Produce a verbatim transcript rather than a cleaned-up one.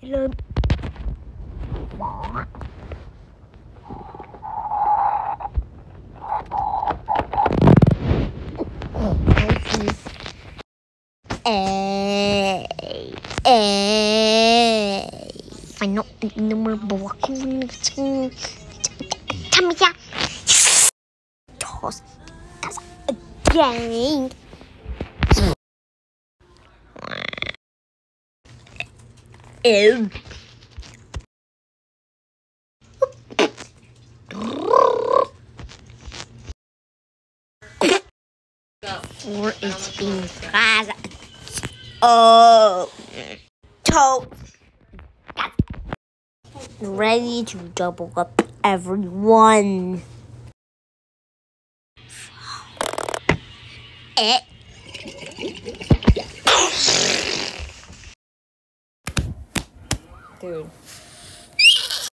Hello. Eh, eh, fino numero buono. Come here. Toss us again. Ew. Four is being present. Oh, toe. Ready to double up everyone. Eh. Dude.